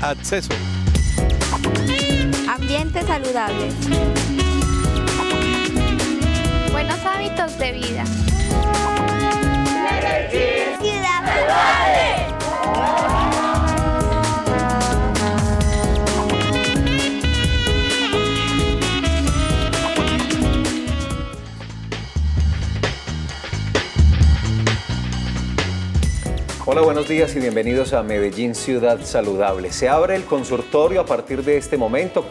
acceso. Ambiente saludable. Buenos hábitos de vida. Ciudad saludable. Hola, buenos días y bienvenidos a Medellín Ciudad Saludable. Se abre el consultorio a partir de este momento,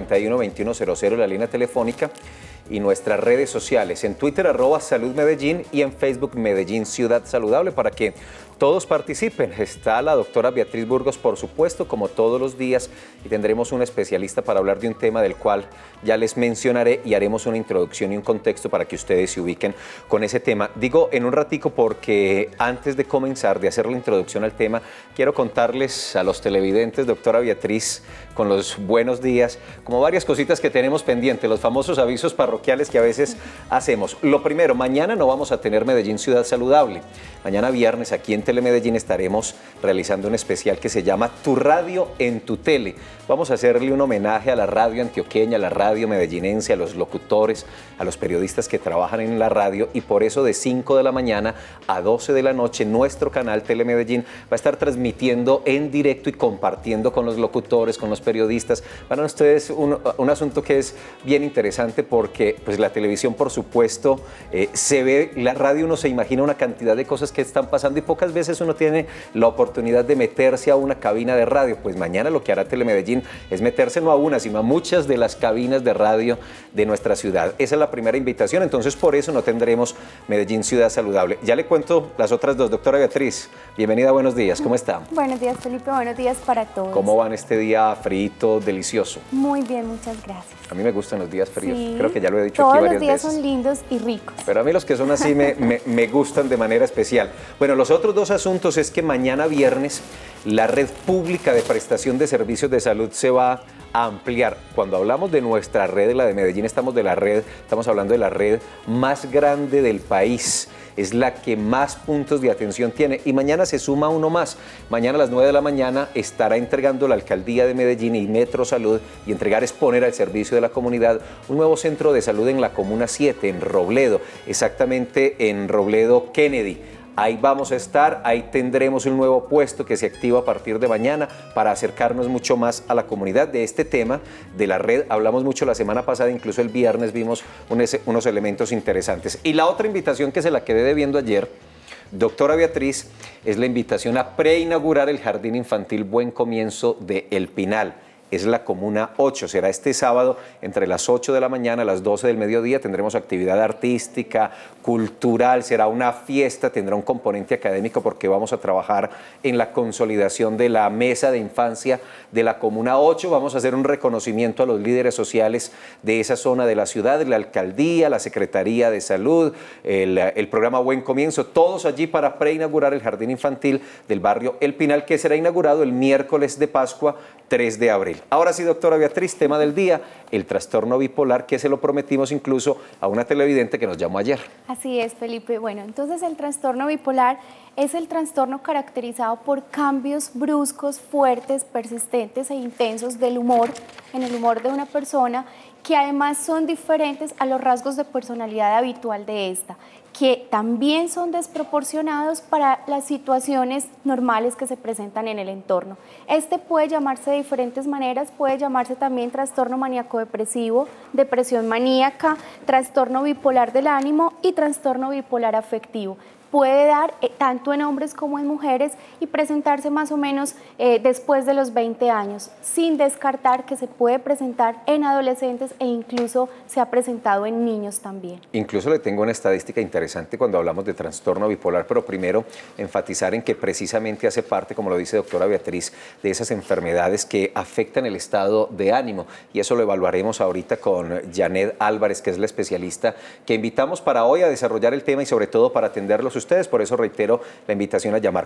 441-2100, la línea telefónica, y nuestras redes sociales, en Twitter @saludmedellín y en Facebook Medellín Ciudad Saludable, para que todos participen. Está la doctora Beatriz Burgos, por supuesto, como todos los días, y tendremos un especialista para hablar de un tema del cual ya les mencionaré y haremos una introducción y un contexto para que ustedes se ubiquen con ese tema. Digo en un ratico porque antes de comenzar, de hacer la introducción al tema, quiero contarles a los televidentes, doctora Beatriz, con los buenos días, como varias cositas que tenemos pendientes, los famosos avisos parroquiales que a veces hacemos. Lo primero, mañana no vamos a tener Medellín Ciudad Saludable. Mañana viernes aquí en Telemedellín estaremos realizando un especial que se llama Tu Radio en tu Tele. Vamos a hacerle un homenaje a la radio antioqueña, a la radio medellinense, a los locutores, a los periodistas que trabajan en la radio, y por eso de 5 de la mañana a 12 de la noche nuestro canal Telemedellín va a estar transmitiendo en directo y compartiendo con los locutores, con los periodistas. Para ustedes un asunto que es bien interesante porque pues la televisión, por supuesto, se ve, la radio uno se imagina una cantidad de cosas que están pasando y pocas veces uno tiene la oportunidad de meterse a una cabina de radio. Pues mañana lo que hará Telemedellín es meterse no a una, sino a muchas de las cabinas de radio de nuestra ciudad. Esa es la primera invitación, entonces por eso no tendremos Medellín Ciudad Saludable. Ya le cuento las otras dos. Doctora Beatriz, bienvenida, buenos días, ¿cómo está? Buenos días, Felipe, buenos días para todos. ¿Cómo van este día frito, delicioso? Muy bien, muchas gracias. A mí me gustan los días fríos, sí, creo que ya lo he dicho aquí varias veces. Todos los días son lindos y ricos. Pero a mí los que son así me gustan de manera especial. Bueno, los otros dos asuntos es que mañana viernes la red pública de prestación de servicios de salud se va a ampliar. Cuando hablamos de nuestra red, la de Medellín, estamos hablando de la red más grande del país. Es la que más puntos de atención tiene y mañana se suma uno más. Mañana a las 9 de la mañana estará entregando la Alcaldía de Medellín y Metro Salud, y entregar es poner al servicio de la comunidad un nuevo centro de salud en la Comuna 7, en Robledo, exactamente en Robledo Kennedy. Ahí vamos a estar, ahí tendremos un nuevo puesto que se activa a partir de mañana para acercarnos mucho más a la comunidad. De este tema de la red hablamos mucho la semana pasada, incluso el viernes vimos unos elementos interesantes. Y la otra invitación que se la quedé debiendo ayer, doctora Beatriz, es la invitación a preinaugurar el Jardín Infantil Buen Comienzo de El Pinal. Es la Comuna 8, será este sábado entre las 8 de la mañana a las 12 del mediodía. Tendremos actividad artística, cultural, será una fiesta, tendrá un componente académico porque vamos a trabajar en la consolidación de la mesa de infancia de la Comuna 8. Vamos a hacer un reconocimiento a los líderes sociales de esa zona de la ciudad, la alcaldía, la Secretaría de Salud, el programa Buen Comienzo, todos allí para preinaugurar el Jardín Infantil del barrio El Pinal, que será inaugurado el miércoles de Pascua, 3 de abril. Ahora sí, doctora Beatriz, tema del día, el trastorno bipolar, que se lo prometimos incluso a una televidente que nos llamó ayer. Así es, Felipe. Bueno, entonces el trastorno bipolar es el trastorno caracterizado por cambios bruscos, fuertes, persistentes e intensos del humor, en el humor de una persona, que además son diferentes a los rasgos de personalidad habitual de esta, que también son desproporcionados para las situaciones normales que se presentan en el entorno. Este puede llamarse de diferentes maneras, puede llamarse también trastorno maníaco-depresivo, depresión maníaca, trastorno bipolar del ánimo y trastorno bipolar afectivo. Puede dar tanto en hombres como en mujeres y presentarse más o menos después de los 20 años, sin descartar que se puede presentar en adolescentes e incluso se ha presentado en niños también. Incluso le tengo una estadística interesante cuando hablamos de trastorno bipolar, pero primero enfatizar en que precisamente hace parte, como lo dice doctora Beatriz, de esas enfermedades que afectan el estado de ánimo, y eso lo evaluaremos ahorita con Janet Álvarez, que es la especialista que invitamos para hoy a desarrollar el tema y sobre todo para atenderlos ustedes. Por eso reitero la invitación a llamar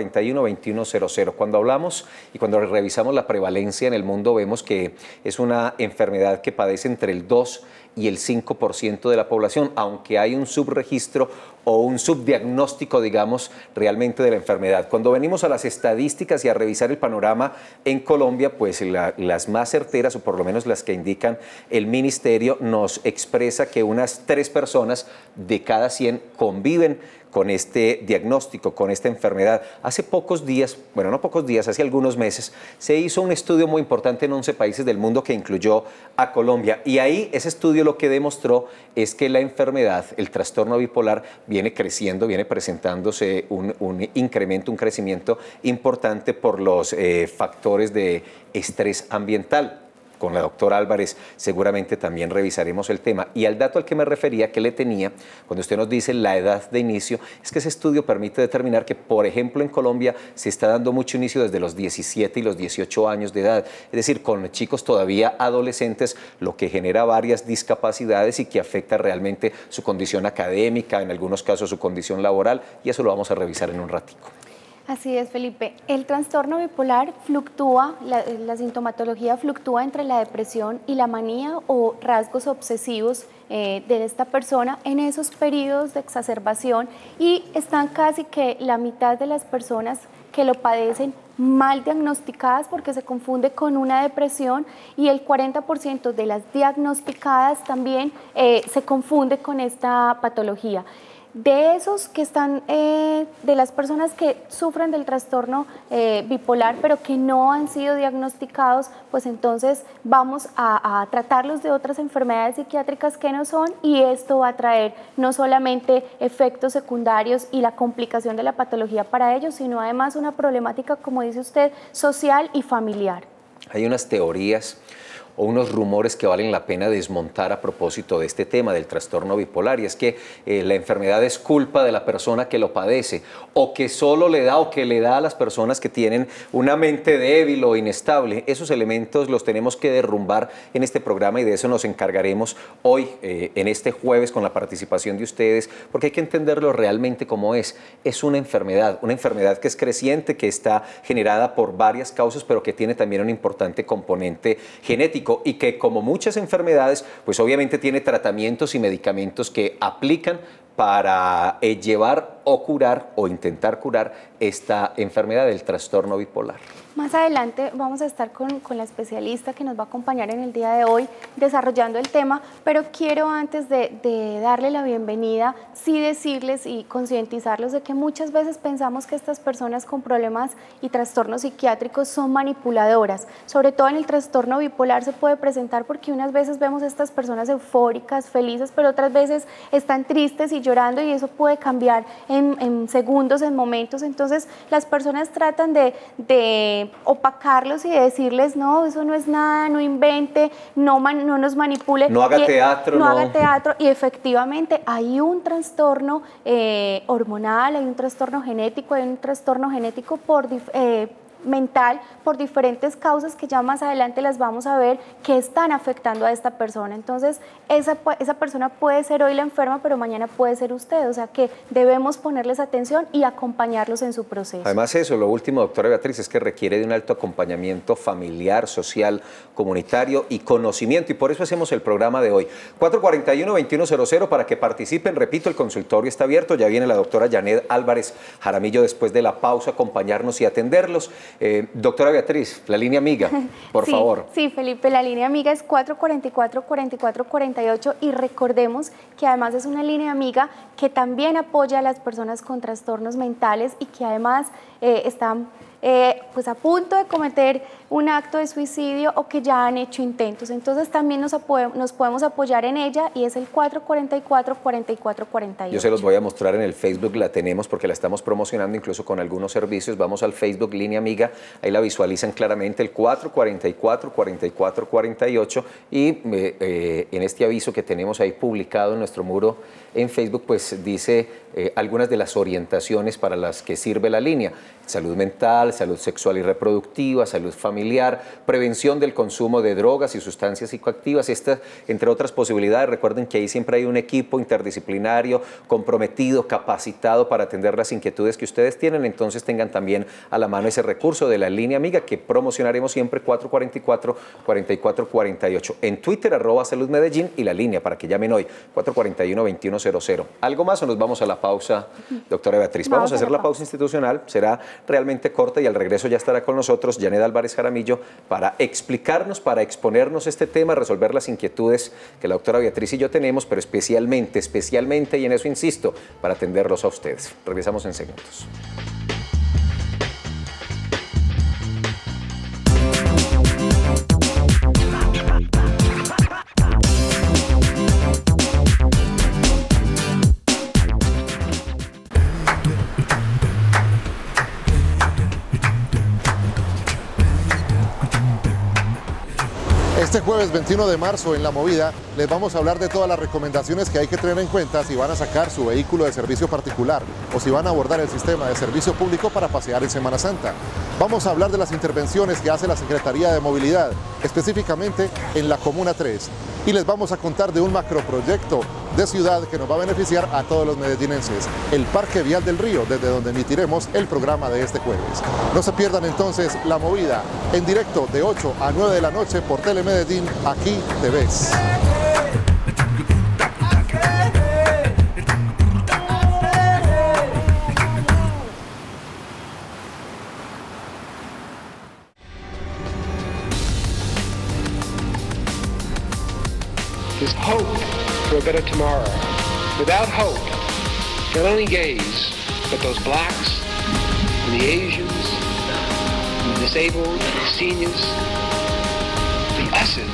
441-2100. Cuando hablamos y cuando revisamos la prevalencia en el mundo, vemos que es una enfermedad que padece entre el 2 y el 5% de la población, aunque hay un subregistro o un subdiagnóstico, digamos, realmente de la enfermedad. Cuando venimos a las estadísticas y a revisar el panorama en Colombia, pues las más certeras, o por lo menos las que indican el ministerio, nos expresa que unas 3 personas de cada 100 conviven con este diagnóstico, con esta enfermedad. Hace pocos días, bueno, no pocos días, hace algunos meses, se hizo un estudio muy importante en 11 países del mundo que incluyó a Colombia. Y ahí ese estudio lo que demostró es que la enfermedad, el trastorno bipolar, viene creciendo, viene presentándose un incremento, un crecimiento importante por los factores de estrés ambiental. Con la doctora Álvarez seguramente también revisaremos el tema. Y al dato al que me refería, que le tenía, cuando usted nos dice la edad de inicio, es que ese estudio permite determinar que, por ejemplo, en Colombia se está dando mucho inicio desde los 17 y los 18 años de edad, es decir, con chicos todavía adolescentes, lo que genera varias discapacidades y que afecta realmente su condición académica, en algunos casos su condición laboral, y eso lo vamos a revisar en un ratico. Así es, Felipe. El trastorno bipolar fluctúa, la sintomatología fluctúa entre la depresión y la manía o rasgos obsesivos de esta persona en esos periodos de exacerbación, y están casi que la mitad de las personas que lo padecen mal diagnosticadas porque se confunde con una depresión, y el 40% de las diagnosticadas también se confunde con esta patología. De esos que están, de las personas que sufren del trastorno bipolar pero que no han sido diagnosticados, pues entonces vamos a tratarlos de otras enfermedades psiquiátricas que no son, y esto va a traer no solamente efectos secundarios y la complicación de la patología para ellos, sino además una problemática, como dice usted, social y familiar. Hay unas teorías o unos rumores que valen la pena desmontar a propósito de este tema del trastorno bipolar, y es que la enfermedad es culpa de la persona que lo padece, o que solo le da o que le da a las personas que tienen una mente débil o inestable. Esos elementos los tenemos que derrumbar en este programa, y de eso nos encargaremos hoy, en este jueves, con la participación de ustedes, porque hay que entenderlo realmente como es. Es una enfermedad que es creciente, que está generada por varias causas, pero que tiene también un importante componente genético, y que, como muchas enfermedades, pues obviamente tiene tratamientos y medicamentos que aplican para llevar o curar o intentar curar esta enfermedad del trastorno bipolar. Más adelante vamos a estar con la especialista que nos va a acompañar en el día de hoy desarrollando el tema, pero quiero, antes de darle la bienvenida, sí decirles y concientizarlos de que muchas veces pensamos que estas personas con problemas y trastornos psiquiátricos son manipuladoras. Sobre todo en el trastorno bipolar se puede presentar porque unas veces vemos a estas personas eufóricas, felices, pero otras veces están tristes y llorando, y eso puede cambiar en segundos, en momentos. Entonces las personas tratan de opacarlos y de decirles: no, eso no es nada, no invente, no nos manipule. No haga teatro. No haga teatro. Y efectivamente hay un trastorno hormonal, hay un trastorno genético, mental por diferentes causas que ya más adelante las vamos a ver, que están afectando a esta persona. Entonces esa persona puede ser hoy la enferma, pero mañana puede ser usted, o sea que debemos ponerles atención y acompañarlos en su proceso. Además, eso, lo último, doctora Beatriz, es que requiere de un alto acompañamiento familiar, social, comunitario y conocimiento, y por eso hacemos el programa de hoy. 441-2100 para que participen. Repito, el consultorio está abierto, ya viene la doctora Janet Álvarez Jaramillo después de la pausa a acompañarnos y atenderlos. Doctora Beatriz, la línea amiga, por favor. Sí, Felipe, la línea amiga es 444-4448, y recordemos que además es una línea amiga que también apoya a las personas con trastornos mentales y que además están pues a punto de cometer un acto de suicidio o que ya han hecho intentos. Entonces también nos podemos apoyar en ella, y es el 444-4448. Yo se los voy a mostrar en el Facebook, la tenemos porque la estamos promocionando incluso con algunos servicios. Vamos al Facebook Línea Amiga, ahí la visualizan claramente, el 444-4448, y en este aviso que tenemos ahí publicado en nuestro muro en Facebook, pues dice algunas de las orientaciones para las que sirve la línea: salud mental, salud sexual y reproductiva, salud familiar, prevención del consumo de drogas y sustancias psicoactivas, estas, entre otras posibilidades. Recuerden que ahí siempre hay un equipo interdisciplinario comprometido, capacitado para atender las inquietudes que ustedes tienen. Entonces tengan también a la mano ese recurso de la línea amiga que promocionaremos siempre, 444-4448. En Twitter, @saludmedellín, y la línea para que llamen hoy, 441-2100. ¿Algo más o nos vamos a la pausa, doctora Beatriz? Vamos a hacer la pausa institucional, será realmente corta y al regreso ya estará con nosotros Janet Álvarez Jaramillo para explicarnos, para exponernos este tema, resolver las inquietudes que la doctora Beatriz y yo tenemos, pero especialmente, y en eso insisto, para atenderlos a ustedes. Regresamos en segundos. Este jueves 21 de marzo en La Movida les vamos a hablar de todas las recomendaciones que hay que tener en cuenta si van a sacar su vehículo de servicio particular o si van a abordar el sistema de servicio público para pasear en Semana Santa. Vamos a hablar de las intervenciones que hace la Secretaría de Movilidad, específicamente en la Comuna 3. Y les vamos a contar de un macroproyecto de ciudad que nos va a beneficiar a todos los medellinenses, el Parque Vial del Río, desde donde emitiremos el programa de este jueves. No se pierdan entonces La Movida, en directo de 8 a 9 de la noche por Telemedellín, aquí te ves. There's hope for a better tomorrow. Without hope, not only gays, but those blacks, and the Asians, and the disabled, and the seniors, the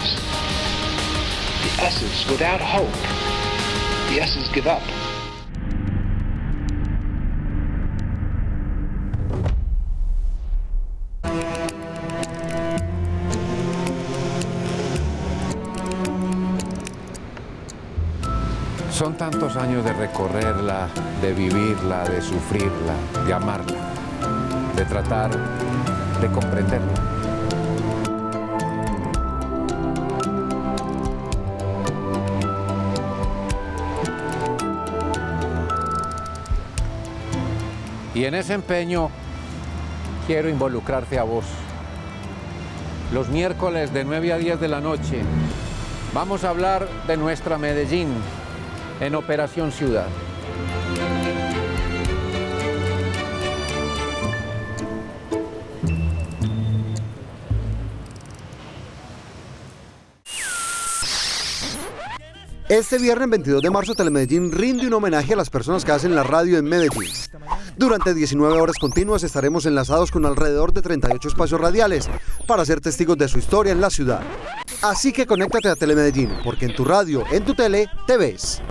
S's, without hope, the S's give up. Son tantos años de recorrerla, de vivirla, de sufrirla, de amarla, de tratar de comprenderla. Y en ese empeño quiero involucrarte a vos. Los miércoles de 9 a 10 de la noche vamos a hablar de nuestra Medellín en Operación Ciudad. Este viernes 22 de marzo, Telemedellín rinde un homenaje a las personas que hacen la radio en Medellín. Durante 19 horas continuas estaremos enlazados con alrededor de 38 espacios radiales para ser testigos de su historia en la ciudad. Así que conéctate a Telemedellín, porque en tu radio, en tu tele, te ves.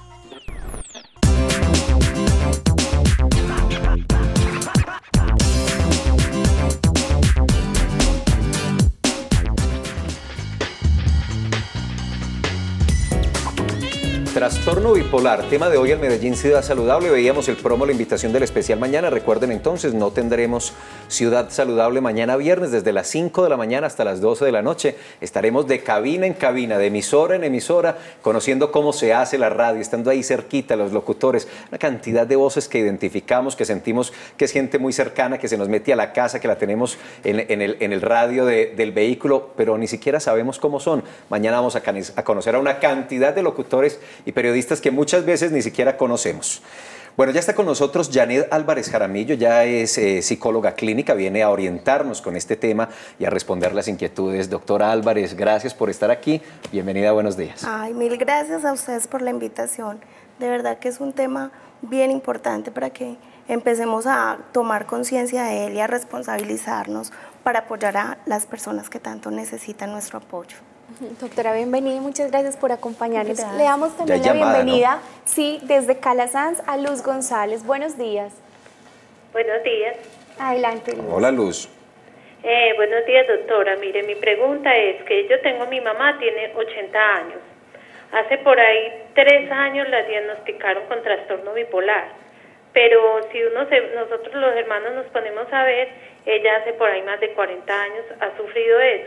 Trastorno bipolar, tema de hoy en Medellín Ciudad Saludable. Veíamos el promo, la invitación del especial mañana. Recuerden entonces, no tendremos Ciudad Saludable mañana viernes desde las 5 de la mañana hasta las 12 de la noche. Estaremos de cabina en cabina, de emisora en emisora, conociendo cómo se hace la radio, estando ahí cerquita los locutores. Una cantidad de voces que identificamos, que sentimos que es gente muy cercana, que se nos mete a la casa, que la tenemos en el radio del vehículo, pero ni siquiera sabemos cómo son. Mañana vamos a conocer a una cantidad de locutores y periodistas que muchas veces ni siquiera conocemos. Bueno, ya está con nosotros Janet Álvarez Jaramillo, ya es psicóloga clínica, viene a orientarnos con este tema y a responder las inquietudes. Doctora Álvarez, gracias por estar aquí. Bienvenida, buenos días. Ay, mil gracias a ustedes por la invitación. De verdad que es un tema bien importante para que empecemos a tomar conciencia de él y a responsabilizarnos para apoyar a las personas que tanto necesitan nuestro apoyo. Doctora, bienvenida y muchas gracias por acompañarnos. Gracias. Le damos también Ya la llamada, bienvenida, sí, desde Calasanz a Luz González. Buenos días. Buenos días. Adelante, Luz. Hola, Luz. Buenos días, doctora. Mire, mi pregunta es que yo tengo, mi mamá tiene 80 años. Hace por ahí 3 años la diagnosticaron con trastorno bipolar. pero si nosotros los hermanos nos ponemos a ver, ella hace por ahí más de 40 años ha sufrido eso.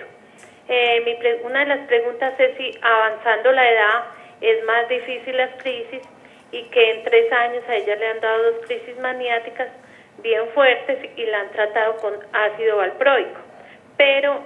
Una de las preguntas es si avanzando la edad es más difícil las crisis, y que en 3 años a ella le han dado 2 crisis maniáticas bien fuertes y la han tratado con ácido valproico. Pero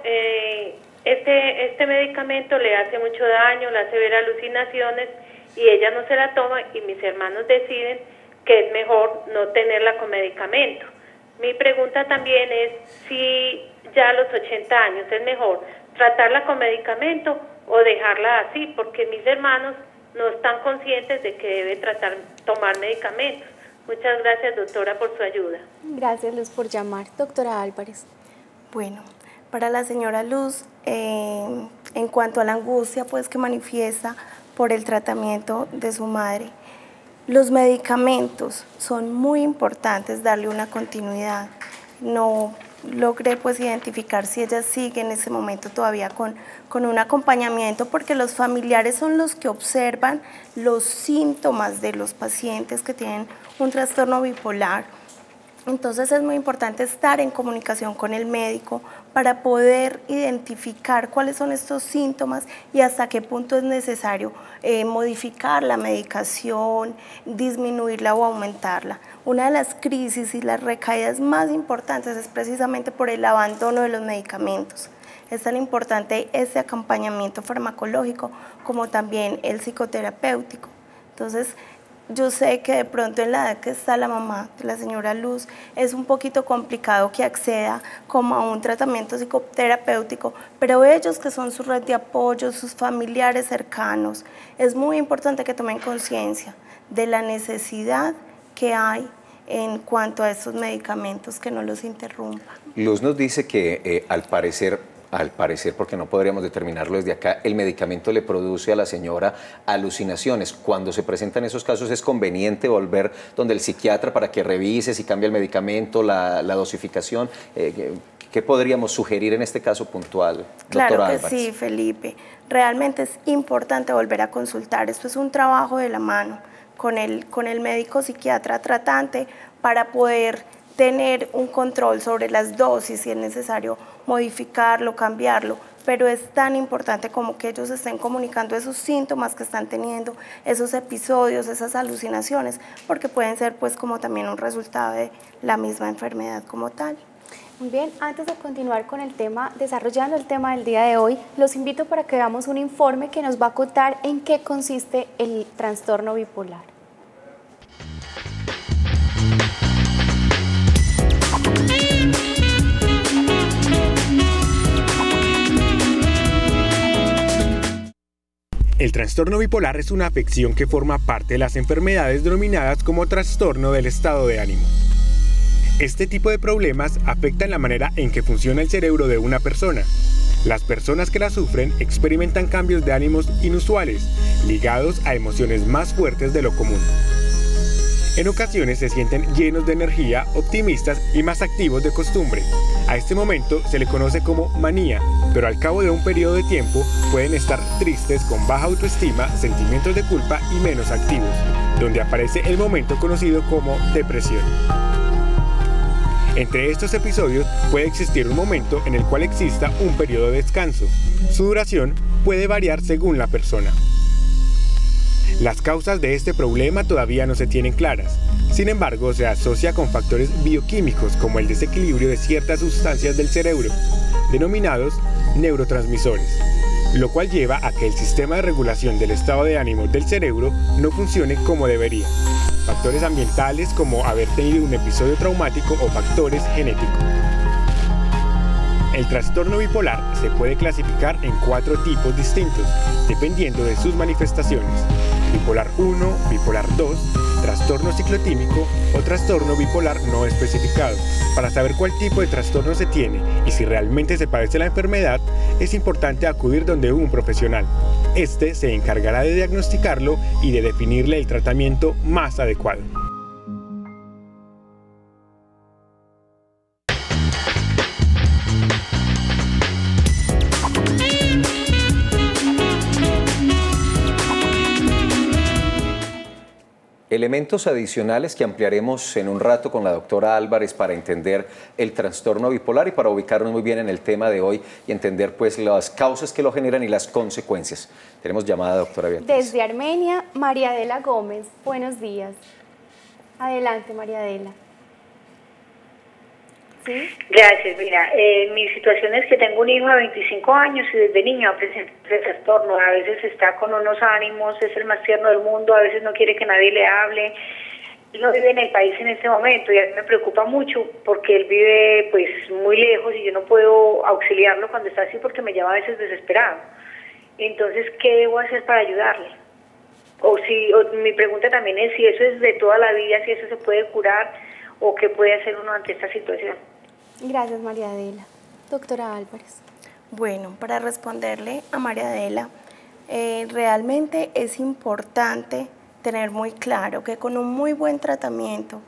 este medicamento le hace mucho daño, le hace ver alucinaciones y ella no se la toma, y mis hermanos deciden que es mejor no tenerla con medicamento. Mi pregunta también es si ya a los 80 años es mejor tratarla con medicamento o dejarla así, porque mis hermanos no están conscientes de que debe tomar medicamentos. Muchas gracias, doctora, por su ayuda. Gracias, Luz, por llamar. Doctora Álvarez. Bueno, para la señora Luz, en cuanto a la angustia pues que manifiesta por el tratamiento de su madre, los medicamentos son muy importantes, darle una continuidad. No logré pues identificar si ella sigue en ese momento todavía con un acompañamiento, porque los familiares son los que observan los síntomas de los pacientes que tienen un trastorno bipolar. Entonces es muy importante estar en comunicación con el médico para poder identificar cuáles son estos síntomas y hasta qué punto es necesario modificar la medicación, disminuirla o aumentarla. Una de las crisis y las recaídas más importantes es precisamente por el abandono de los medicamentos. Es tan importante este acompañamiento farmacológico como también el psicoterapéutico. Entonces, yo sé que de pronto en la edad que está la mamá de la señora Luz es un poquito complicado que acceda como a un tratamiento psicoterapéutico, pero ellos que son su red de apoyo, sus familiares cercanos, es muy importante que tomen conciencia de la necesidad que hay en cuanto a estos medicamentos, que no los interrumpan. Luz nos dice que al parecer, porque no podríamos determinarlo desde acá, el medicamento le produce a la señora alucinaciones. Cuando se presentan esos casos, ¿es conveniente volver donde el psiquiatra para que revise si cambia el medicamento, la dosificación? ¿Qué podríamos sugerir en este caso puntual, Claro doctora que Álvarez? sí, Felipe. Realmente es importante volver a consultar. Esto es un trabajo de la mano con el médico psiquiatra tratante para poder tener un control sobre las dosis, si es necesario modificarlo, cambiarlo, pero es tan importante como que ellos estén comunicando esos síntomas que están teniendo, esos episodios, esas alucinaciones, porque pueden ser pues como también un resultado de la misma enfermedad como tal. Muy bien, antes de continuar con el tema, desarrollando el tema del día de hoy, los invito para que veamos un informe que nos va a contar en qué consiste el trastorno bipolar. El trastorno bipolar es una afección que forma parte de las enfermedades denominadas como trastorno del estado de ánimo. Este tipo de problemas afectan la manera en que funciona el cerebro de una persona. Las personas que la sufren experimentan cambios de ánimos inusuales, ligados a emociones más fuertes de lo común. En ocasiones se sienten llenos de energía, optimistas y más activos de costumbre. A este momento se le conoce como manía, pero al cabo de un periodo de tiempo pueden estar tristes, con baja autoestima, sentimientos de culpa y menos activos, donde aparece el momento conocido como depresión. Entre estos episodios puede existir un momento en el cual exista un periodo de descanso. Su duración puede variar según la persona. Las causas de este problema todavía no se tienen claras. Sin embargo, se asocia con factores bioquímicos como el desequilibrio de ciertas sustancias del cerebro, denominados neurotransmisores, lo cual lleva a que el sistema de regulación del estado de ánimo del cerebro no funcione como debería. Factores ambientales como haber tenido un episodio traumático o factores genéticos. El trastorno bipolar se puede clasificar en 4 tipos distintos, dependiendo de sus manifestaciones: bipolar 1, bipolar 2, trastorno ciclotímico o trastorno bipolar no especificado. Para saber cuál tipo de trastorno se tiene y si realmente se padece la enfermedad, es importante acudir donde un profesional. Este se encargará de diagnosticarlo y de definirle el tratamiento más adecuado. Elementos adicionales que ampliaremos en un rato con la doctora Álvarez para entender el trastorno bipolar y para ubicarnos muy bien en el tema de hoy y entender pues las causas que lo generan y las consecuencias. Tenemos llamada, doctora Beatriz. Desde Armenia, María Adela Gómez. Buenos días. Adelante, María Adela. ¿Sí? Gracias, mira, mi situación es que tengo un hijo de 25 años y desde niño presenta ese trastorno. A veces está con unos ánimos, es el más tierno del mundo, a veces no quiere que nadie le hable. Él no vive en el país en este momento y a mí me preocupa mucho porque él vive pues muy lejos y yo no puedo auxiliarlo cuando está así porque me llama a veces desesperado. Entonces, ¿qué debo hacer para ayudarle? Mi pregunta también es si eso es de toda la vida, si eso se puede curar o qué puede hacer uno ante esta situación. Gracias, María Adela. Doctora Álvarez. Bueno, para responderle a María Adela, realmente es importante tener muy claro que con un muy buen tratamiento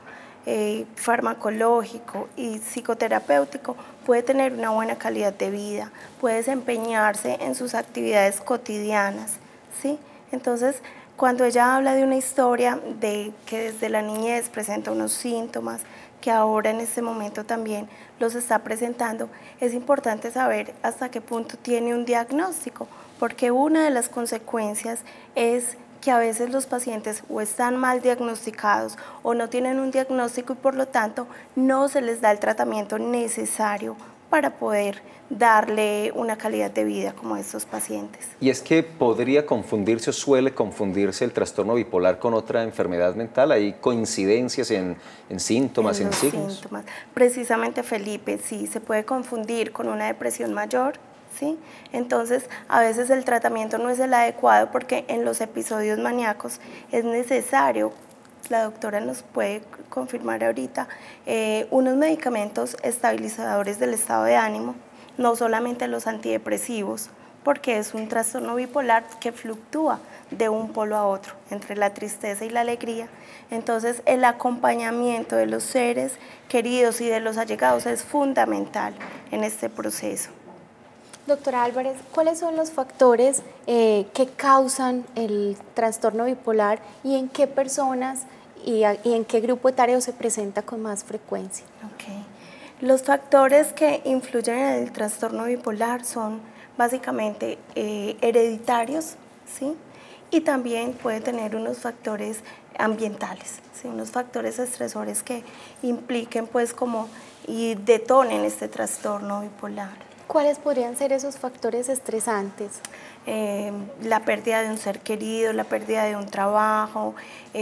farmacológico y psicoterapéutico puede tener una buena calidad de vida, puede desempeñarse en sus actividades cotidianas, ¿sí? Entonces, cuando ella habla de una historia de que desde la niñez presenta unos síntomas, que ahora en este momento también los está presentando, es importante saber hasta qué punto tiene un diagnóstico, porque una de las consecuencias es que a veces los pacientes o están mal diagnosticados o no tienen un diagnóstico y por lo tanto no se les da el tratamiento necesario para poder darle una calidad de vida como a estos pacientes. Y es que podría confundirse o suele confundirse el trastorno bipolar con otra enfermedad mental. ¿Hay coincidencias en síntomas, en signos? Síntomas. Precisamente, Felipe, sí, se puede confundir con una depresión mayor, ¿sí? Entonces, a veces el tratamiento no es el adecuado porque en los episodios maníacos es necesario, la doctora nos puede confirmar ahorita, unos medicamentos estabilizadores del estado de ánimo, no solamente los antidepresivos, porque es un trastorno bipolar que fluctúa de un polo a otro, entre la tristeza y la alegría. Entonces, el acompañamiento de los seres queridos y de los allegados es fundamental en este proceso. Doctora Álvarez, ¿cuáles son los factores que causan el trastorno bipolar y en qué personas y en qué grupo etario se presenta con más frecuencia? Okay. Los factores que influyen en el trastorno bipolar son básicamente hereditarios, ¿sí? Y también puede tener unos factores ambientales, ¿sí? Unos factores estresores que impliquen pues como y detonen este trastorno bipolar. ¿Cuáles podrían ser esos factores estresantes? La pérdida de un ser querido, la pérdida de un trabajo,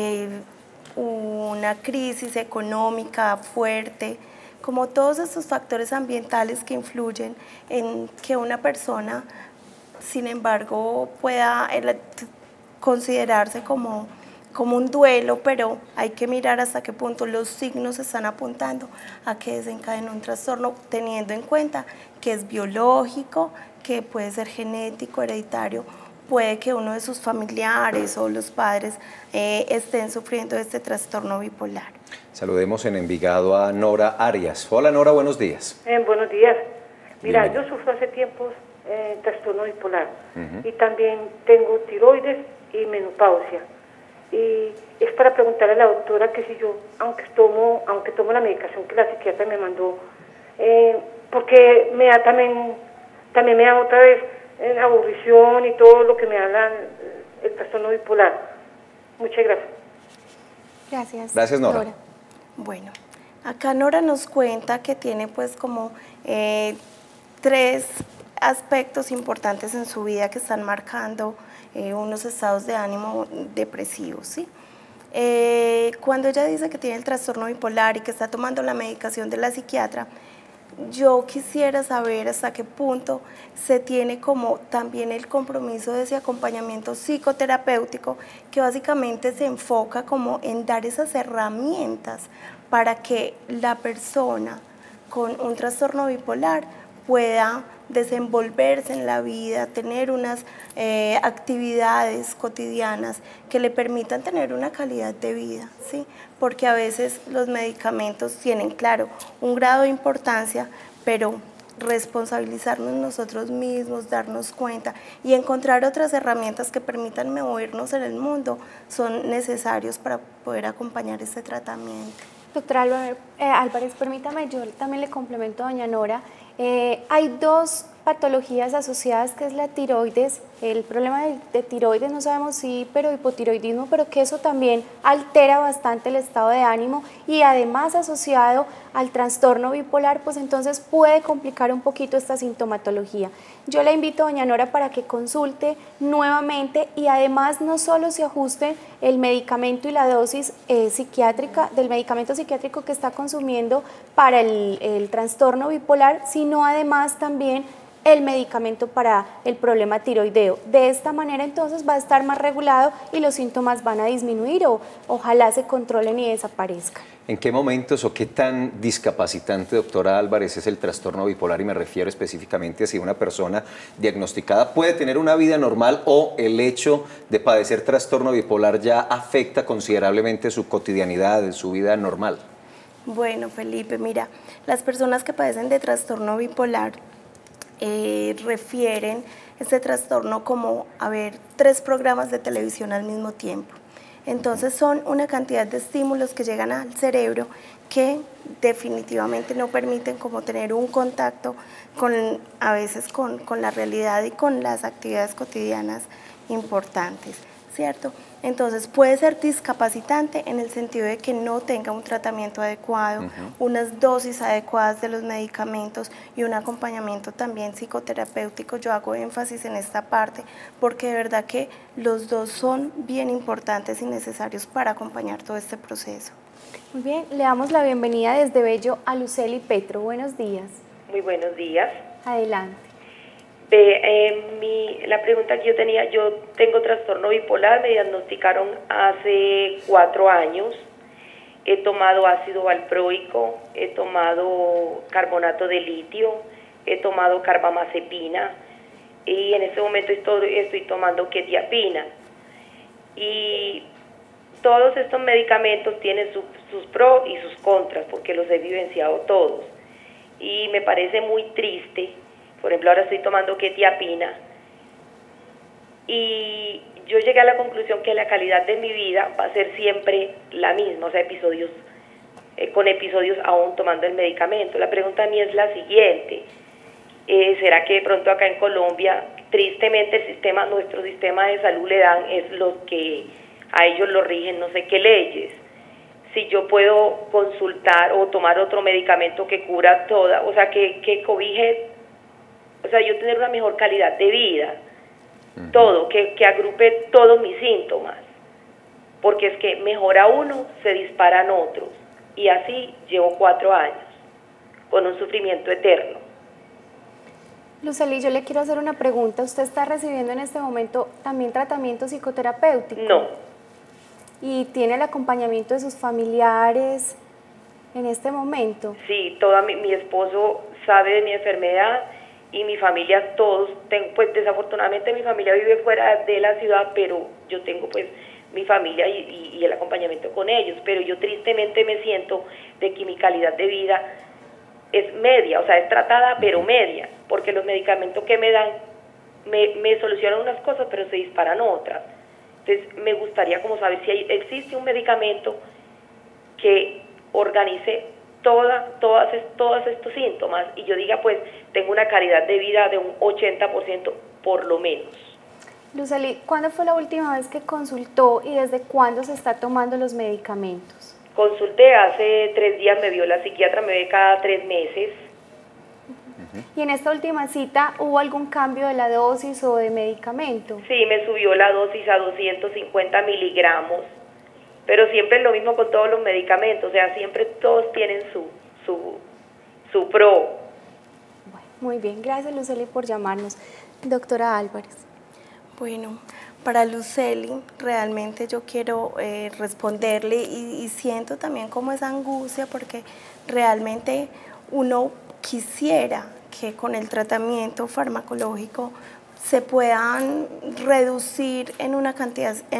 una crisis económica fuerte, como todos estos factores ambientales que influyen en que una persona, sin embargo, pueda considerarse como un duelo, pero hay que mirar hasta qué punto los signos están apuntando a que desencadena un trastorno, teniendo en cuenta que es biológico, que puede ser genético, hereditario, puede que uno de sus familiares o los padres estén sufriendo de este trastorno bipolar. Saludemos en Envigado a Nora Arias. Hola Nora, buenos días. Buenos días. Mira, Bienvenida. yo sufro hace tiempo trastorno bipolar y también tengo tiroides y menopausia. Y es para preguntarle a la doctora que si yo, aunque tomo la medicación que la psiquiatra me mandó, porque me da también me da otra vez aburrición y todo lo que me da el trastorno bipolar. Muchas gracias. Gracias. Gracias, Nora. Bueno, acá Nora nos cuenta que tiene pues como 3 aspectos importantes en su vida que están marcando unos estados de ánimo depresivos, ¿sí? Cuando ella dice que tiene el trastorno bipolar y que está tomando la medicación de la psiquiatra, yo quisiera saber hasta qué punto se tiene como también el compromiso de ese acompañamiento psicoterapéutico que básicamente se enfoca como en dar esas herramientas para que la persona con un trastorno bipolar pueda desenvolverse en la vida, tener unas actividades cotidianas que le permitan tener una calidad de vida, ¿sí? Porque a veces los medicamentos tienen, claro, un grado de importancia, pero responsabilizarnos nosotros mismos, darnos cuenta y encontrar otras herramientas que permitan movernos en el mundo son necesarios para poder acompañar este tratamiento. Doctora Álvarez, permítame, yo también le complemento a doña Nora. Hay dos patologías asociadas, que es la tiroides, el problema de tiroides, no sabemos si hipotiroidismo, pero que eso también altera bastante el estado de ánimo y además asociado al trastorno bipolar, pues entonces puede complicar un poquito esta sintomatología. Yo la invito, doña Nora, para que consulte nuevamente y además no solo se ajuste el medicamento y la dosis psiquiátrica del medicamento psiquiátrico que está consumiendo para el trastorno bipolar, sino además también el medicamento para el problema tiroideo. De esta manera entonces va a estar más regulado y los síntomas van a disminuir o ojalá se controlen y desaparezcan. ¿En qué momentos o qué tan discapacitante, doctora Álvarez, es el trastorno bipolar? Y me refiero específicamente a si una persona diagnosticada puede tener una vida normal o el hecho de padecer trastorno bipolar ya afecta considerablemente su cotidianidad, su vida normal. Bueno, Felipe, mira, las personas que padecen de trastorno bipolar refieren este trastorno como a ver 3 programas de televisión al mismo tiempo. Entonces son una cantidad de estímulos que llegan al cerebro que definitivamente no permiten como tener un contacto a veces con la realidad y con las actividades cotidianas importantes, ¿cierto? Entonces puede ser discapacitante en el sentido de que no tenga un tratamiento adecuado, unas dosis adecuadas de los medicamentos y un acompañamiento también psicoterapéutico. Yo hago énfasis en esta parte porque de verdad que los dos son bien importantes y necesarios para acompañar todo este proceso. Muy bien, le damos la bienvenida desde Bello a Lucely Petro. Buenos días. Muy buenos días. Adelante. La pregunta que yo tenía, yo tengo trastorno bipolar, me diagnosticaron hace 4 años, he tomado ácido valproico, he tomado carbonato de litio, he tomado carbamazepina y en este momento estoy tomando quetiapina. Y todos estos medicamentos tienen sus pros y sus contras porque los he vivenciado todos y me parece muy triste. Por ejemplo, ahora estoy tomando quetiapina y yo llegué a la conclusión que la calidad de mi vida va a ser siempre la misma, o sea, con episodios aún tomando el medicamento. La pregunta a mí es la siguiente, ¿será que de pronto acá en Colombia, tristemente nuestro sistema de salud le dan, es lo que a ellos lo rigen, no sé qué leyes? Si yo puedo consultar o tomar otro medicamento que cura toda, o sea, que cobije, o sea, yo tener una mejor calidad de vida, todo, que agrupe todos mis síntomas, porque es que mejora uno, se disparan otros, y así llevo 4 años, con un sufrimiento eterno. Lucely, yo le quiero hacer una pregunta, ¿usted está recibiendo en este momento también tratamiento psicoterapéutico? No. ¿Y tiene el acompañamiento de sus familiares en este momento? Sí, mi esposo sabe de mi enfermedad, y mi familia, todos, pues desafortunadamente mi familia vive fuera de la ciudad, pero yo tengo pues mi familia y el acompañamiento con ellos, pero yo tristemente me siento de que mi calidad de vida es media, o sea, es tratada pero media, porque los medicamentos que me dan me solucionan unas cosas, pero se disparan otras. Entonces me gustaría como saber si existe un medicamento que organice todos estos síntomas y yo diga pues tengo una calidad de vida de un 80% por lo menos. Lucely, ¿cuándo fue la última vez que consultó y desde cuándo se está tomando los medicamentos? Consulté hace 3 días, me vio la psiquiatra, me ve cada 3 meses. ¿Y en esta última cita hubo algún cambio de la dosis o de medicamento? Sí, me subió la dosis a 250 miligramos. Pero siempre es lo mismo con todos los medicamentos, o sea, siempre todos tienen su pro. Bueno, muy bien, gracias Lucely por llamarnos. Doctora Álvarez. Bueno, para Lucely realmente yo quiero responderle y siento también como esa angustia porque realmente uno quisiera que con el tratamiento farmacológico se puedan reducir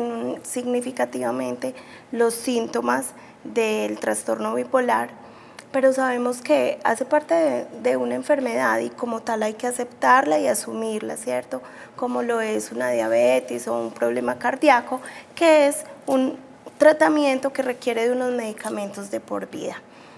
significativamente los síntomas del trastorno bipolar, pero sabemos que hace parte de una enfermedad y como tal hay que aceptarla y asumirla, ¿cierto? Como lo es una diabetes o un problema cardíaco, que es un tratamiento que requiere de unos medicamentos de por vida.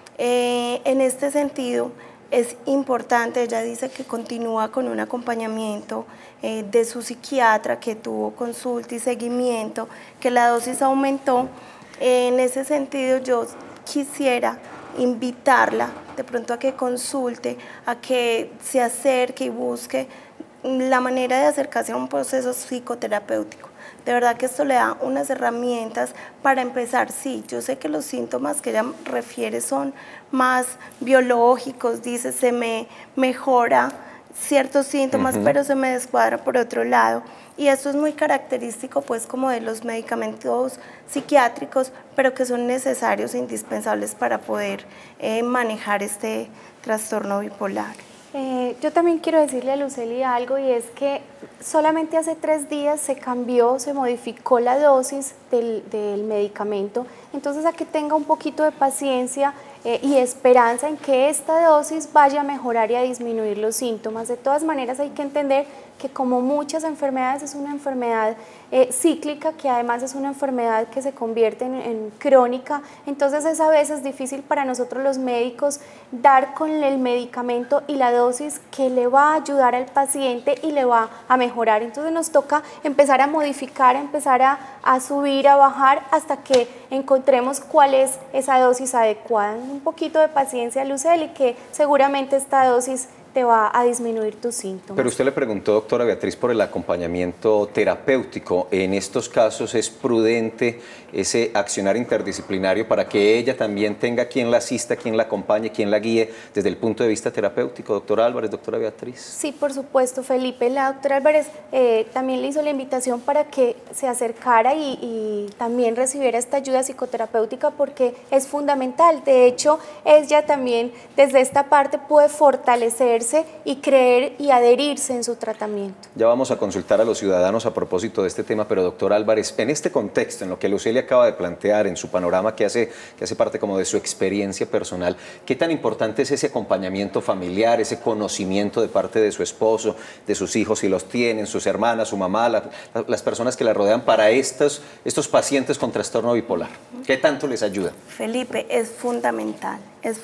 En este sentido, es importante, ella dice que continúa con un acompañamiento de su psiquiatra, que tuvo consulta y seguimiento, que la dosis aumentó. En ese sentido, yo quisiera invitarla de pronto a que consulte, a que se acerque y busque la manera de acercarse a un proceso psicoterapéutico. De verdad que esto le da unas herramientas para empezar. Sí, yo sé que los síntomas que ella refiere son más biológicos, dice, se me mejora ciertos síntomas, pero se me descuadra por otro lado. Y esto es muy característico pues como de los medicamentos psiquiátricos, pero que son necesarios e indispensables para poder manejar este trastorno bipolar. Yo también quiero decirle a Lucely algo, y es que solamente hace 3 días se cambió, se modificó la dosis del medicamento, entonces a que tenga un poquito de paciencia y esperanza en que esta dosis vaya a mejorar y a disminuir los síntomas. De todas maneras hay que entender que como muchas enfermedades es una enfermedad cíclica, que además es una enfermedad que se convierte en crónica, entonces es a veces difícil para nosotros los médicos dar con el medicamento y la dosis que le va a ayudar al paciente y le va a mejorar. Entonces nos toca empezar a modificar, empezar a subir, a bajar, hasta que encontremos cuál es esa dosis adecuada. Un poquito de paciencia, Lucely, que seguramente esta dosis te va a disminuir tus síntomas. Pero usted le preguntó, doctora Beatriz, por el acompañamiento terapéutico. En estos casos es prudente ese accionar interdisciplinario para que ella también tenga quien la asista, quien la acompañe, quien la guíe desde el punto de vista terapéutico. Doctora Álvarez, doctora Beatriz. Sí, por supuesto, Felipe. La doctora Álvarez también le hizo la invitación para que se acercara y también recibiera esta ayuda psicoterapéutica, porque es fundamental. De hecho, ella también desde esta parte puede fortalecerse y creer y adherirse en su tratamiento. Ya vamos a consultar a los ciudadanos a propósito de este tema, pero doctor Álvarez, en este contexto, en lo que Lucely acaba de plantear, en su panorama que hace parte como de su experiencia personal, ¿qué tan importante es ese acompañamiento familiar, ese conocimiento de parte de su esposo, de sus hijos, si los tienen, sus hermanas, su mamá, las personas que la rodean para estos pacientes con trastorno bipolar? ¿Qué tanto les ayuda? Felipe, es fundamental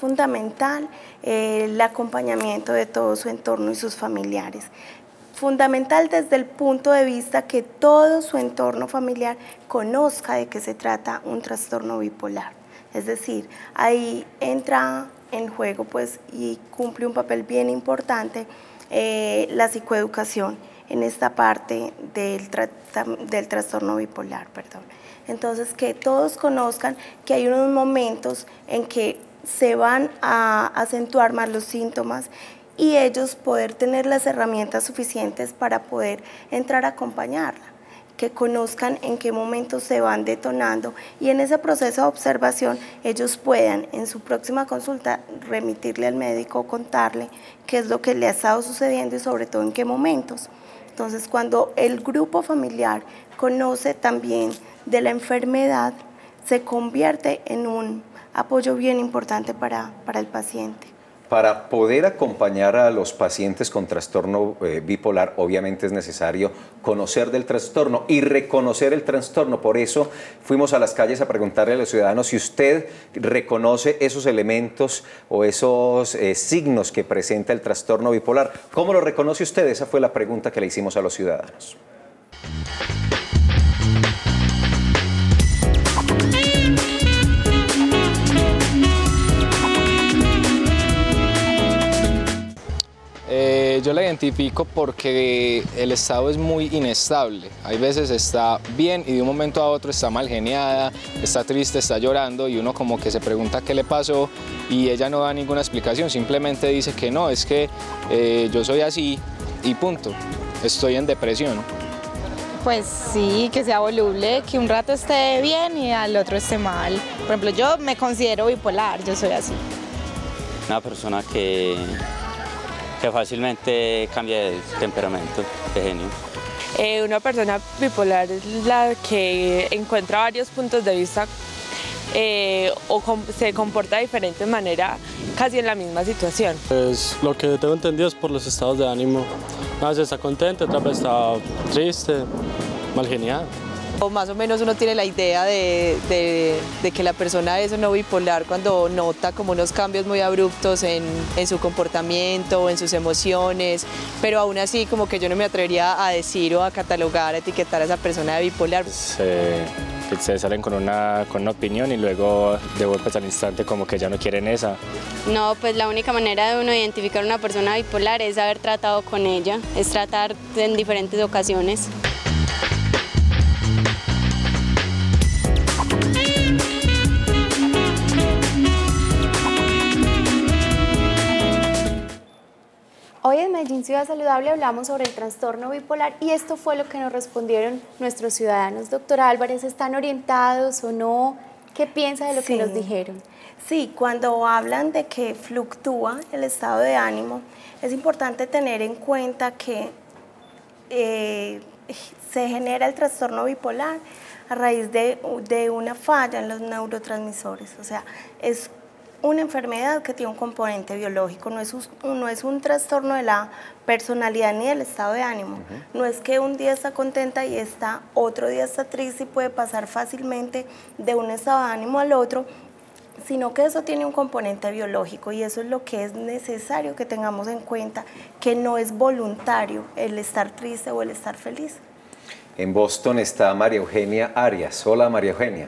el acompañamiento de todo su entorno y sus familiares. Fundamental desde el punto de vista que todo su entorno familiar conozca de qué se trata un trastorno bipolar. Es decir, ahí entra en juego pues, y cumple un papel bien importante la psicoeducación en esta parte del trastorno bipolar. Entonces, que todos conozcan que hay unos momentos en que se van a acentuar más los síntomas y ellos poder tener las herramientas suficientes para poder entrar a acompañarla, que conozcan en qué momentos se van detonando y en ese proceso de observación ellos puedan en su próxima consulta remitirle al médico, contarle qué es lo que le ha estado sucediendo y sobre todo en qué momentos. Entonces, cuando el grupo familiar conoce también de la enfermedad, se convierte en un apoyo bien importante para el paciente. Para poder acompañar a los pacientes con trastorno bipolar, obviamente es necesario conocer del trastorno y reconocer el trastorno. Por eso fuimos a las calles a preguntarle a los ciudadanos si usted reconoce esos elementos o esos signos que presenta el trastorno bipolar. ¿Cómo lo reconoce usted? Esa fue la pregunta que le hicimos a los ciudadanos. Yo la identifico porque el estado es muy inestable. Hay veces está bien y de un momento a otro está mal geniada, está triste, está llorando y uno como que se pregunta qué le pasó y ella no da ninguna explicación, simplemente dice que no, es que yo soy así y punto, estoy en depresión. Pues sí, que sea voluble, que un rato esté bien y al otro esté mal. Por ejemplo, yo me considero bipolar, yo soy así. Una persona que fácilmente cambia de temperamento, de genio. Una persona bipolar es la que encuentra varios puntos de vista se comporta de diferente manera casi en la misma situación. Pues lo que tengo entendido es por los estados de ánimo. A veces está contento, otra vez está triste, mal genial. O más o menos uno tiene la idea de que la persona es o no bipolar cuando nota como unos cambios muy abruptos en su comportamiento, en sus emociones, pero aún así como que yo no me atrevería a decir o a catalogar, a etiquetar a esa persona de bipolar. Se salen con una opinión y luego de golpe al instante como que ya no quieren esa. No, pues la única manera de uno identificar a una persona bipolar es haber tratado con ella, es tratar en diferentes ocasiones. Hoy en Medellín Ciudad Saludable hablamos sobre el trastorno bipolar y esto fue lo que nos respondieron nuestros ciudadanos. Doctora Álvarez, ¿están orientados o no? ¿Qué piensa de lo que nos dijeron? Sí, cuando hablan de que fluctúa el estado de ánimo, es importante tener en cuenta que se genera el trastorno bipolar a raíz de una falla en los neurotransmisores, o sea, es una enfermedad que tiene un componente biológico, no es un trastorno de la personalidad ni del estado de ánimo. No es que un día está contenta y otro día está triste y puede pasar fácilmente de un estado de ánimo al otro, sino que eso tiene un componente biológico y eso es lo que es necesario que tengamos en cuenta, que no es voluntario el estar triste o el estar feliz. En Boston está María Eugenia Arias. Hola, María Eugenia.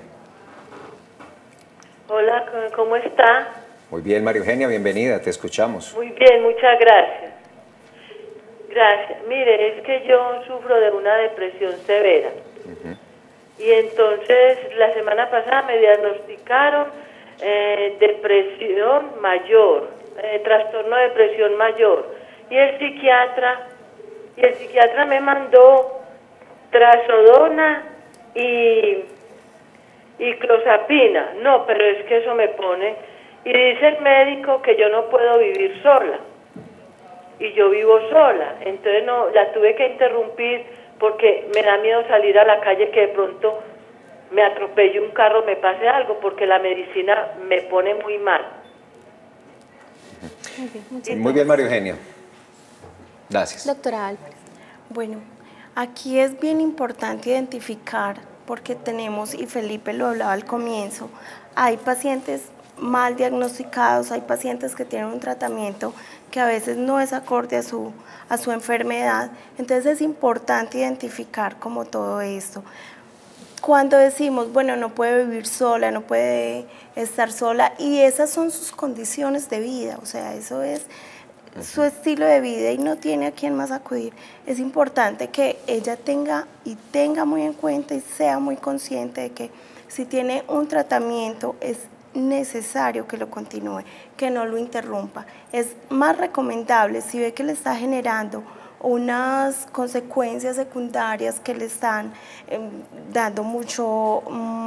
Hola, ¿cómo está? Muy bien, María Eugenia, bienvenida, te escuchamos. Muy bien, muchas gracias. Gracias. Mire, es que yo sufro de una depresión severa. Y entonces la semana pasada me diagnosticaron depresión mayor, trastorno de depresión mayor. Y el psiquiatra me mandó trazodona y clozapina. No, pero es que eso me pone, y dice el médico que yo no puedo vivir sola, y yo vivo sola, entonces no, la tuve que interrumpir porque me da miedo salir a la calle, que de pronto me atropelle un carro, me pase algo, porque la medicina me pone muy mal. Muy bien, María Eugenia. Gracias. Doctora Álvarez. Bueno, aquí es bien importante identificar, porque tenemos, y Felipe lo hablaba al comienzo, hay pacientes mal diagnosticados, hay pacientes que tienen un tratamiento que a veces no es acorde a su enfermedad, entonces es importante identificar como todo esto. Cuando decimos, bueno, no puede vivir sola, no puede estar sola, y esas son sus condiciones de vida, o sea, eso es su estilo de vida y no tiene a quién más acudir, es importante que ella tenga muy en cuenta y sea muy consciente de que si tiene un tratamiento es necesario que lo continúe, que no lo interrumpa. Es más recomendable si ve que le está generando unas consecuencias secundarias que le están dando mucho,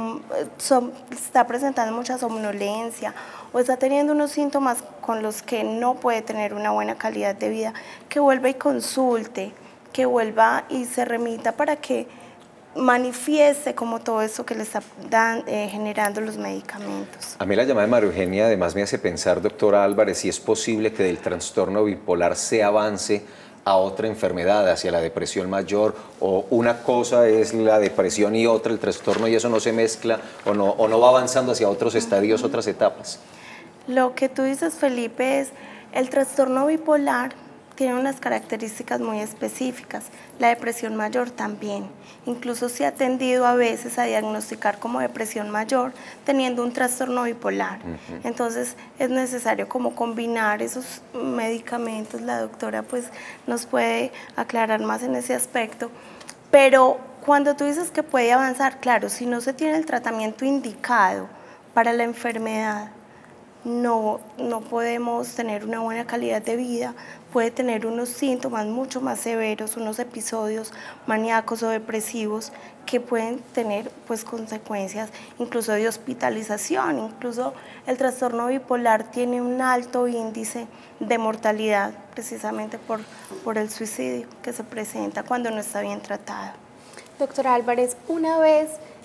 está presentando mucha somnolencia o está teniendo unos síntomas con los que no puede tener una buena calidad de vida, que vuelva y consulte, que vuelva y se remita para que manifieste como todo eso que le está generando los medicamentos. A mí la llamada de María Eugenia además me hace pensar, doctora Álvarez, si es posible que del trastorno bipolar se avance a otra enfermedad, hacia la depresión mayor, o una cosa es la depresión y otra el trastorno y eso no se mezcla o no va avanzando hacia otros estadios, otras etapas. Lo que tú dices, Felipe, es el trastorno bipolar tiene unas características muy específicas, la depresión mayor también. Incluso se ha tendido a veces a diagnosticar como depresión mayor teniendo un trastorno bipolar. Entonces es necesario como combinar esos medicamentos, la doctora pues nos puede aclarar más en ese aspecto, pero cuando tú dices que puede avanzar, claro, si no se tiene el tratamiento indicado para la enfermedad, no podemos tener una buena calidad de vida, puede tener unos síntomas mucho más severos, unos episodios maníacos o depresivos que pueden tener pues consecuencias incluso de hospitalización. Incluso el trastorno bipolar tiene un alto índice de mortalidad precisamente por el suicidio que se presenta cuando no está bien tratado. Doctora Álvarez, una vez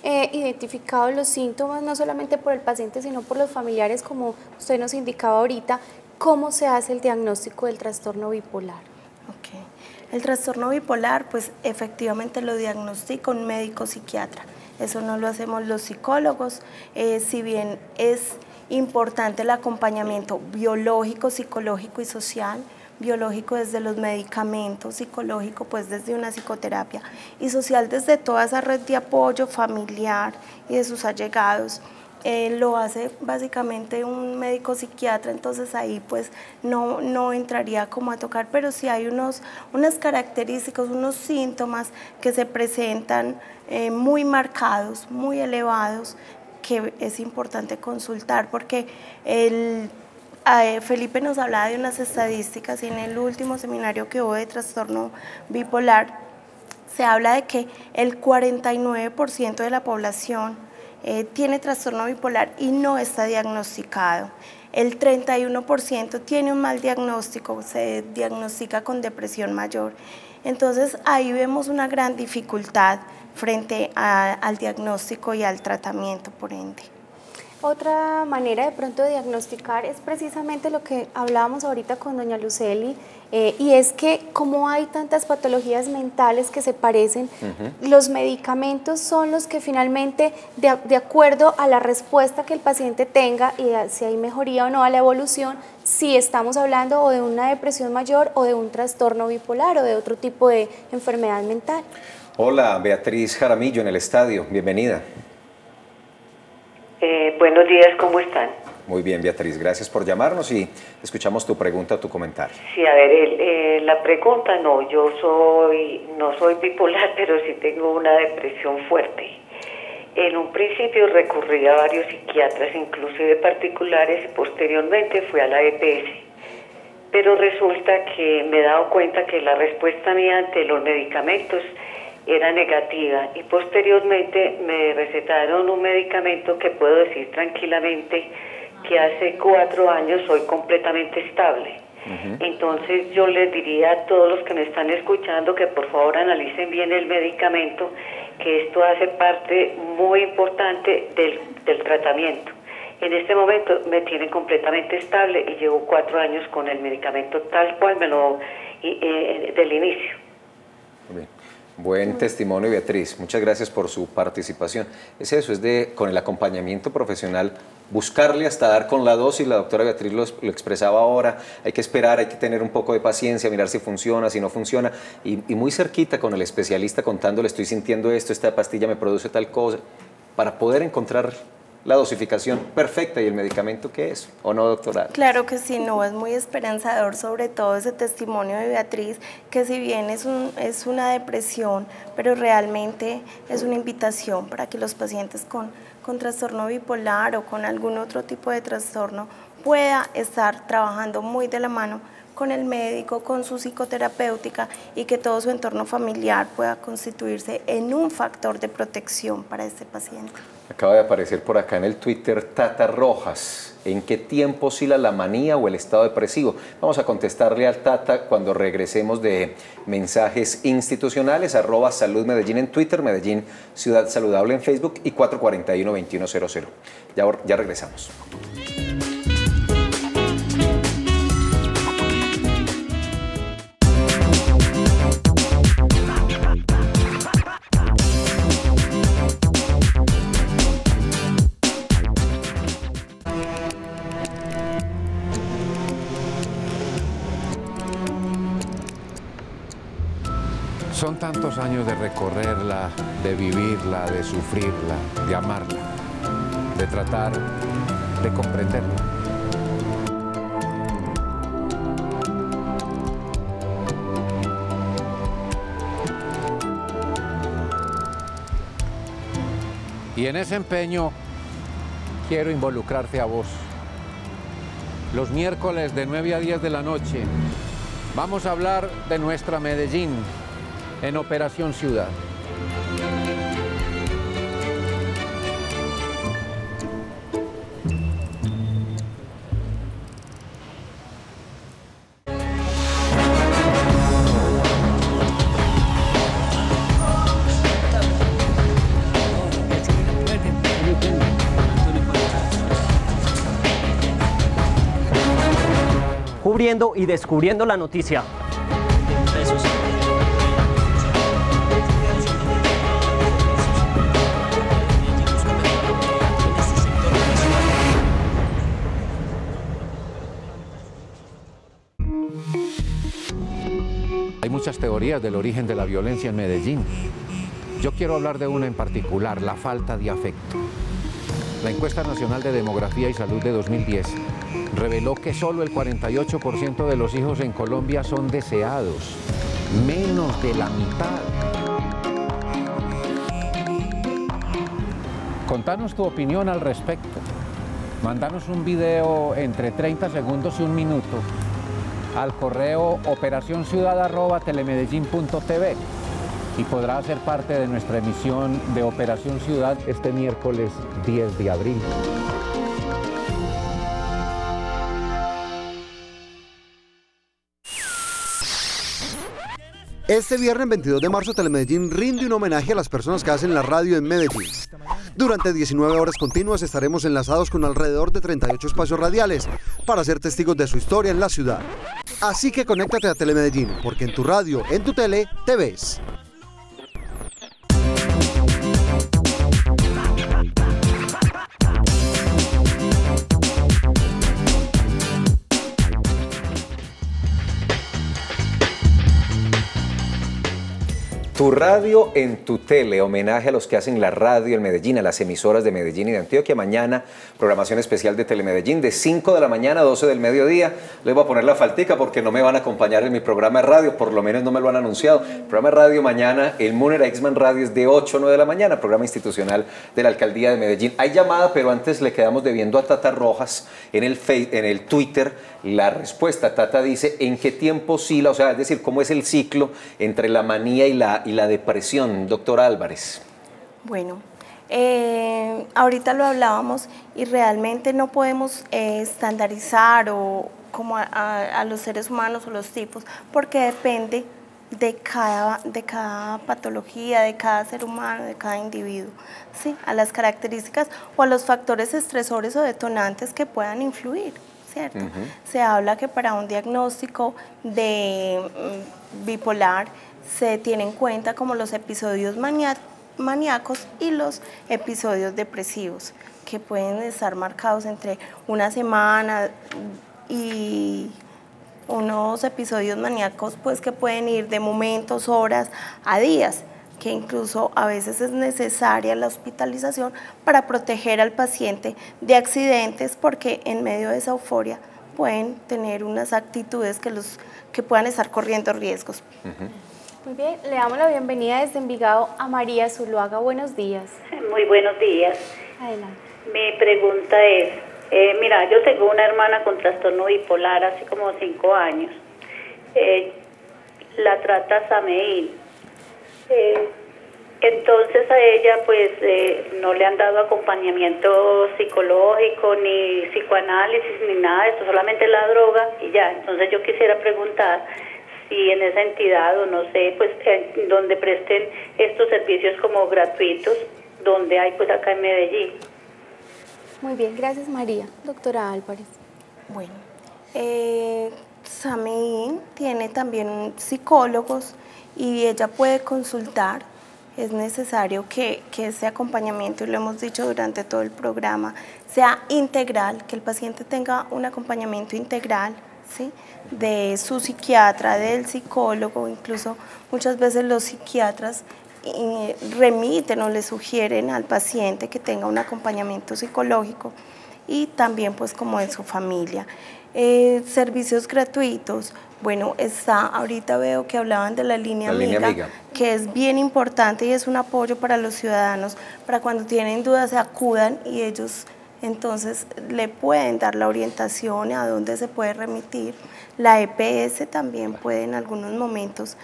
identificado los síntomas, no solamente por el paciente, sino por los familiares, como usted nos indicaba ahorita, ¿cómo se hace el diagnóstico del trastorno bipolar? El trastorno bipolar, pues efectivamente lo diagnostica un médico psiquiatra. Eso no lo hacemos los psicólogos, si bien es importante el acompañamiento biológico, psicológico y social. Biológico desde los medicamentos, psicológico pues desde una psicoterapia y social desde toda esa red de apoyo familiar y de sus allegados. Lo hace básicamente un médico psiquiatra, entonces ahí pues no entraría como a tocar, pero sí hay unas características, unos síntomas que se presentan muy marcados, muy elevados, que es importante consultar porque Felipe nos hablaba de unas estadísticas y en el último seminario que hubo de trastorno bipolar se habla de que el 49% de la población tiene trastorno bipolar y no está diagnosticado. El 31% tiene un mal diagnóstico, se diagnostica con depresión mayor. Entonces ahí vemos una gran dificultad frente al diagnóstico y al tratamiento, por ende. Otra manera de pronto de diagnosticar es precisamente lo que hablábamos ahorita con doña Lucely, y es que como hay tantas patologías mentales que se parecen, los medicamentos son los que finalmente, de acuerdo a la respuesta que el paciente tenga y si hay mejoría o no a la evolución, si estamos hablando o de una depresión mayor o de un trastorno bipolar o de otro tipo de enfermedad mental. Hola, Beatriz Jaramillo en el estadio, bienvenida. Buenos días, ¿cómo están? Muy bien, Beatriz, gracias por llamarnos y escuchamos tu pregunta o tu comentario. Sí, a ver, la pregunta no soy bipolar, pero sí tengo una depresión fuerte. En un principio recurrí a varios psiquiatras, inclusive particulares, y posteriormente fui a la EPS. Pero resulta que me he dado cuenta que la respuesta mía ante los medicamentos era negativa y posteriormente me recetaron un medicamento que puedo decir tranquilamente que hace 4 años soy completamente estable. Entonces yo les diría a todos los que me están escuchando que por favor analicen bien el medicamento, que esto hace parte muy importante del tratamiento. En este momento me tiene completamente estable y llevo 4 años con el medicamento tal cual del inicio. Muy bien. Buen testimonio, Beatriz. Muchas gracias por su participación. Es eso, con el acompañamiento profesional, buscarle hasta dar con la dosis. La doctora Beatriz lo expresaba ahora. Hay que esperar, hay que tener un poco de paciencia, mirar si funciona, si no funciona. Y muy cerquita con el especialista contándole, estoy sintiendo esto, esta pastilla me produce tal cosa, para poder encontrar la dosificación perfecta y el medicamento que es, ¿o no, doctora? Claro que sí, no, es muy esperanzador sobre todo ese testimonio de Beatriz, que si bien es una depresión, pero realmente es una invitación para que los pacientes con trastorno bipolar o con algún otro tipo de trastorno pueda estar trabajando muy de la mano con el médico, con su psicoterapéutica y que todo su entorno familiar pueda constituirse en un factor de protección para este paciente. Acaba de aparecer por acá en el Twitter Tata Rojas. ¿En qué tiempo oscila la manía o el estado depresivo? Vamos a contestarle al Tata cuando regresemos de mensajes institucionales. @Salud Medellín en Twitter, Medellín Ciudad Saludable en Facebook y 441-2100. Ya regresamos. Son tantos años de recorrerla, de vivirla, de sufrirla, de amarla, de tratar de comprenderla. Y en ese empeño quiero involucrarte a vos. Los miércoles de 9 a 10 de la noche vamos a hablar de nuestra Medellín en Operación Ciudad. cubriendo y descubriendo la noticia. Hay muchas teorías del origen de la violencia en Medellín. Yo quiero hablar de una en particular, la falta de afecto. La encuesta nacional de demografía y salud de 2010 reveló que solo el 48% de los hijos en Colombia son deseados, menos de la mitad. Contanos tu opinión al respecto. Mándanos un video entre 30 segundos y 1 minuto al correo operacionciudad@telemedellin.tv y podrá ser parte de nuestra emisión de Operación Ciudad este miércoles 10 de abril. Este viernes 22 de marzo, Telemedellín rinde un homenaje a las personas que hacen la radio en Medellín. Durante 19 horas continuas estaremos enlazados con alrededor de 38 espacios radiales para ser testigos de su historia en la ciudad. Así que conéctate a Telemedellín, porque en tu radio, en tu tele, te ves. Tu radio en tu tele, homenaje a los que hacen la radio en Medellín, a las emisoras de Medellín y de Antioquia. Mañana, programación especial de Telemedellín de 5 de la mañana a 12 del mediodía. Les voy a poner la faltica porque no me van a acompañar en mi programa de radio, por lo menos no me lo han anunciado. El programa de radio mañana, el Munera X-Man Radio, es de 8 a 9 de la mañana, programa institucional de la Alcaldía de Medellín. Hay llamada, pero antes le quedamos debiendo a Tata Rojas en el Twitter la respuesta. Tata dice, ¿en qué tiempo oscila? O sea, es decir, ¿cómo es el ciclo entre la manía y la depresión, doctora Álvarez? Bueno, ahorita lo hablábamos y realmente no podemos estandarizar o como a los seres humanos o los tipos, porque depende de cada patología, de cada ser humano, de cada individuo, ¿sí? A las características o a los factores estresores o detonantes que puedan influir, ¿cierto? Se habla que para un diagnóstico de bipolar se tiene en cuenta como los episodios maníacos y los episodios depresivos, que pueden estar marcados entre una semana y unos episodios maníacos pues que pueden ir de momentos, horas a días, que incluso a veces es necesaria la hospitalización para proteger al paciente de accidentes, porque en medio de esa euforia pueden tener unas actitudes que puedan estar corriendo riesgos. Muy bien, le damos la bienvenida desde Envigado a María Zuluaga. Buenos días. Muy buenos días. Adelante. Mi pregunta es, mira, yo tengo una hermana con trastorno bipolar hace como 5 años. La trata Sameín. Entonces a ella pues no le han dado acompañamiento psicológico, ni psicoanálisis, ni nada de eso, solamente la droga y ya. Entonces yo quisiera preguntar y en esa entidad o no sé, pues donde presten estos servicios como gratuitos, donde hay pues acá en Medellín. Muy bien, gracias María. Doctora Álvarez. Bueno, Sameín tiene también psicólogos y ella puede consultar. Es necesario que ese acompañamiento, y lo hemos dicho durante todo el programa, sea integral, que el paciente tenga un acompañamiento integral, ¿sí? De su psiquiatra, del psicólogo. Incluso muchas veces los psiquiatras remiten o le sugieren al paciente que tenga un acompañamiento psicológico, y también pues como en su familia. Servicios gratuitos, bueno, ahorita veo que hablaban de la línea amiga, que es bien importante y es un apoyo para los ciudadanos, para cuando tienen dudas se acudan y ellos entonces le pueden dar la orientación a dónde se puede remitir. La EPS también puede en algunos momentos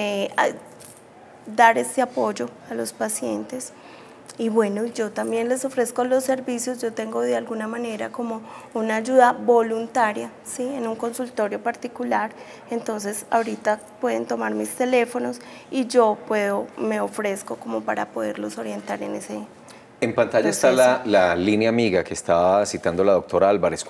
dar este apoyo a los pacientes. Y bueno, yo también les ofrezco los servicios. Yo tengo de alguna manera como una ayuda voluntaria, ¿sí? En un consultorio particular. Entonces ahorita pueden tomar mis teléfonos y yo me ofrezco como para poderlos orientar en ese En pantalla está la línea amiga que estaba citando la doctora Álvarez,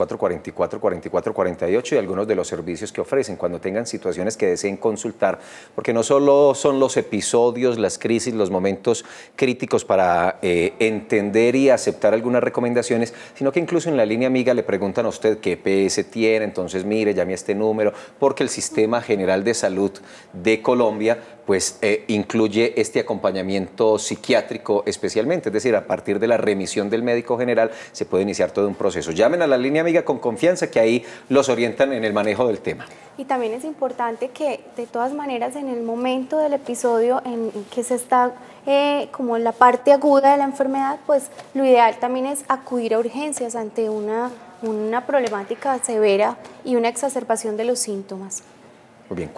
444-4448, y algunos de los servicios que ofrecen cuando tengan situaciones que deseen consultar, porque no solo son los episodios, las crisis, los momentos críticos para entender y aceptar algunas recomendaciones, sino que incluso en la línea amiga le preguntan a usted qué EPS tiene, entonces mire, llame a este número, porque el Sistema General de Salud de Colombia pues incluye este acompañamiento psiquiátrico especialmente, es decir, a partir de la remisión del médico general se puede iniciar todo un proceso. Llamen a la línea amiga con confianza, que ahí los orientan en el manejo del tema. Y también es importante que de todas maneras en el momento del episodio en que se está como en la parte aguda de la enfermedad, pues lo ideal también es acudir a urgencias ante una problemática severa y una exacerbación de los síntomas. Muy bien,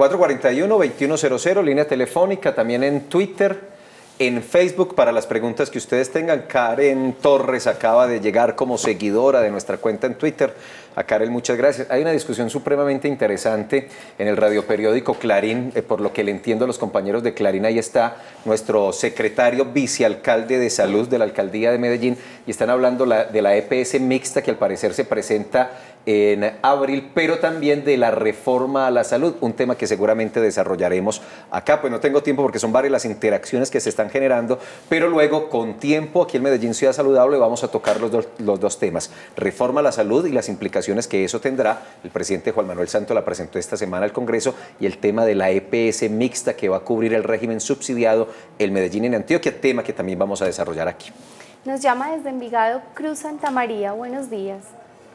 441-2100, línea telefónica, también en Twitter, en Facebook, para las preguntas que ustedes tengan. Karen Torres acaba de llegar como seguidora de nuestra cuenta en Twitter. A Karen, muchas gracias. Hay una discusión supremamente interesante en el radioperiódico Clarín, por lo que le entiendo a los compañeros de Clarín. Ahí está nuestro secretario vicealcalde de salud de la alcaldía de Medellín y están hablando de la EPS mixta que al parecer se presenta en abril, pero también de la reforma a la salud, un tema que seguramente desarrollaremos acá. Pues no tengo tiempo porque son varias las interacciones que se están generando, pero luego con tiempo aquí en Medellín Ciudad Saludable vamos a tocar los dos temas: reforma a la salud y las implicaciones que eso tendrá. El presidente Juan Manuel Santos la presentó esta semana al Congreso, y el tema de la EPS mixta que va a cubrir el régimen subsidiado en Medellín y en Antioquia, tema que también vamos a desarrollar aquí. Nos llama desde Envigado Cruz Santa María. Buenos días.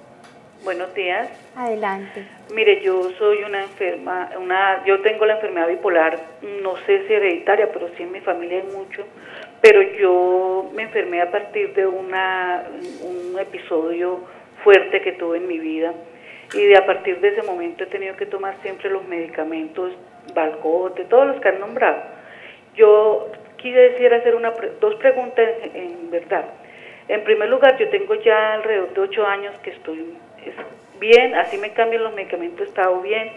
Buenos días. Adelante. Mire, yo soy una enferma, yo tengo la enfermedad bipolar, no sé si hereditaria, pero sí en mi familia hay mucho, pero yo me enfermé a partir de un episodio fuerte que tuve en mi vida, y a partir de ese momento he tenido que tomar siempre los medicamentos, Valcote, todos los que han nombrado. Yo quisiera hacer dos preguntas en verdad. En primer lugar, yo tengo ya alrededor de 8 años que estoy bien, así me cambian los medicamentos, he estado bien,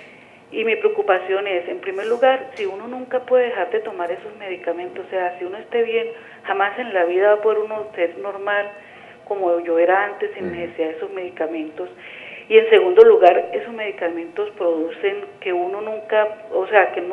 y mi preocupación es, en primer lugar, si uno nunca puede dejar de tomar esos medicamentos, o sea, si uno esté bien, jamás en la vida va a poder uno ser normal como yo era antes sin necesidad de esos medicamentos. Y en segundo lugar, esos medicamentos producen que uno nunca, o sea, que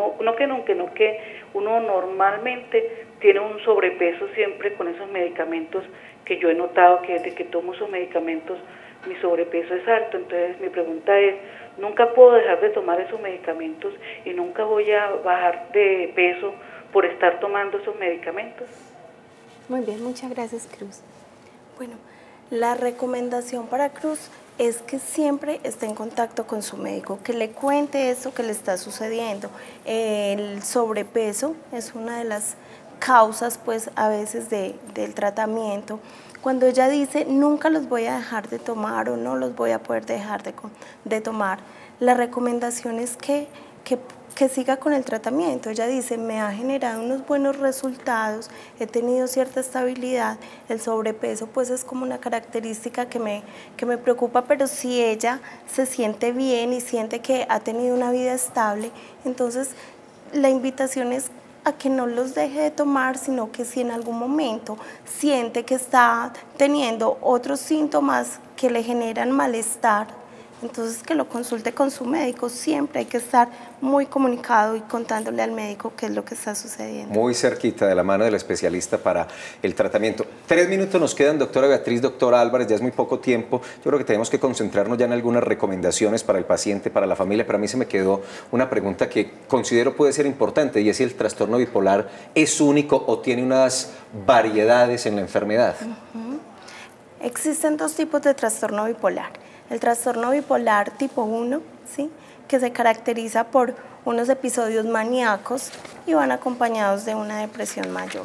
que uno normalmente tiene un sobrepeso siempre con esos medicamentos, que yo he notado que desde que tomo esos medicamentos mi sobrepeso es alto. Entonces mi pregunta es, nunca puedo dejar de tomar esos medicamentos y nunca voy a bajar de peso por estar tomando esos medicamentos. Muy bien, muchas gracias, Cruz. Bueno, la recomendación para Cruz es que siempre esté en contacto con su médico, que le cuente eso que le está sucediendo. El sobrepeso es una de las causas, pues, a veces del tratamiento. Cuando ella dice, nunca los voy a dejar de tomar o no los voy a poder dejar de tomar, la recomendación es que siga con el tratamiento. Ella dice, me ha generado unos buenos resultados, he tenido cierta estabilidad, el sobrepeso pues es como una característica que me preocupa, pero si ella se siente bien y siente que ha tenido una vida estable, entonces la invitación es a que no los deje de tomar, sino que si en algún momento siente que está teniendo otros síntomas que le generan malestar, entonces que lo consulte con su médico. Siempre hay que estar muy comunicado y contándole al médico qué es lo que está sucediendo. Muy cerquita de la mano del especialista para el tratamiento. 3 minutos nos quedan, doctora Beatriz, doctora Álvarez, ya es muy poco tiempo. Yo creo que tenemos que concentrarnos ya en algunas recomendaciones para el paciente, para la familia, pero a mí se me quedó una pregunta que considero puede ser importante, y es si el trastorno bipolar es único o tiene unas variedades en la enfermedad. Existen 2 tipos de trastorno bipolar. El trastorno bipolar tipo 1, ¿sí?, que se caracteriza por unos episodios maníacos y van acompañados de una depresión mayor.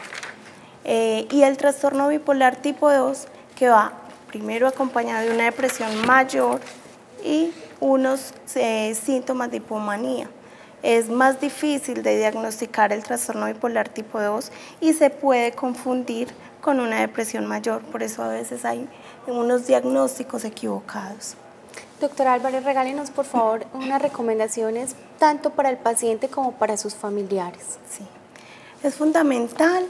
Y el trastorno bipolar tipo 2, que va primero acompañado de una depresión mayor y unos síntomas de hipomanía. Es más difícil de diagnosticar el trastorno bipolar tipo 2 y se puede confundir con una depresión mayor, por eso a veces hay unos diagnósticos equivocados. Doctora Álvarez, regálenos por favor unas recomendaciones tanto para el paciente como para sus familiares. Sí, es fundamental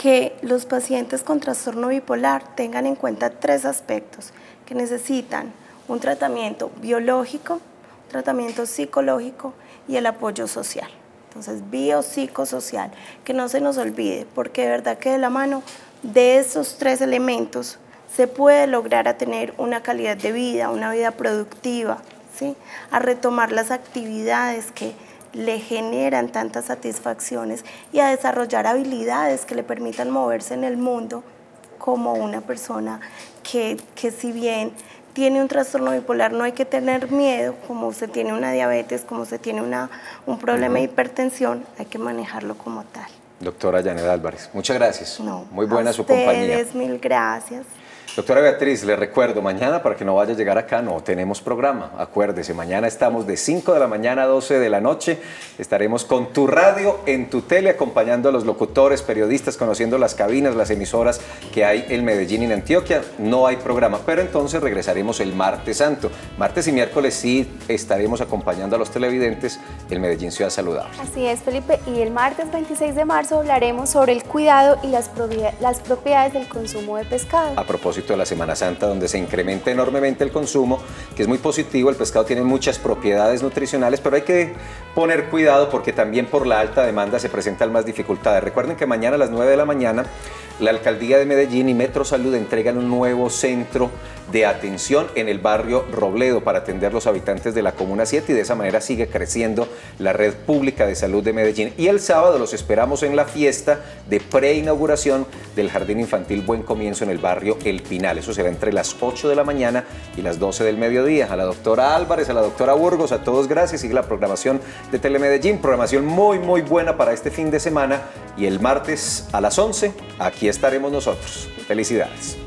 que los pacientes con trastorno bipolar tengan en cuenta 3 aspectos, que necesitan un tratamiento biológico, un tratamiento psicológico y el apoyo social. Entonces, biopsicosocial, que no se nos olvide, porque de verdad que de la mano de esos 3 elementos se puede lograr a tener una calidad de vida, una vida productiva, ¿sí? A retomar las actividades que le generan tantas satisfacciones y a desarrollar habilidades que le permitan moverse en el mundo como una persona que si bien tiene un trastorno bipolar, no hay que tener miedo, como se tiene una diabetes, como se tiene un problema de hipertensión, hay que manejarlo como tal. Doctora Yanet Álvarez, muchas gracias. No, muy buena su compañía. Mil gracias. Doctora Beatriz, le recuerdo, mañana para que no vaya a llegar acá, no tenemos programa. Acuérdese, mañana estamos de 5 de la mañana a 12 de la noche. Estaremos con tu radio en tu tele, acompañando a los locutores, periodistas, conociendo las cabinas, las emisoras que hay en Medellín y en Antioquia. No hay programa, pero entonces regresaremos el martes santo. Martes y miércoles sí estaremos acompañando a los televidentes en Medellín Ciudad Saludable. Así es, Felipe, y el martes 26 de marzo hablaremos sobre el cuidado y las propiedades del consumo de pescado. A propósito de la Semana Santa, donde se incrementa enormemente el consumo, que es muy positivo. El pescado tiene muchas propiedades nutricionales, pero hay que poner cuidado porque también por la alta demanda se presentan más dificultades. Recuerden que mañana a las 9 de la mañana la Alcaldía de Medellín y Metro Salud entregan un nuevo centro de atención en el barrio Robledo para atender a los habitantes de la Comuna 7 y de esa manera sigue creciendo la red pública de salud de Medellín. Y el sábado los esperamos en la fiesta de preinauguración del Jardín Infantil Buen Comienzo en el barrio El Pinal. Eso será entre las 8 de la mañana y las 12 del mediodía. A la doctora Álvarez, a la doctora Burgos, a todos gracias. Sigue la programación de Telemedellín, programación muy buena para este fin de semana, y el martes a las 11 aquí estaremos nosotros. Felicidades.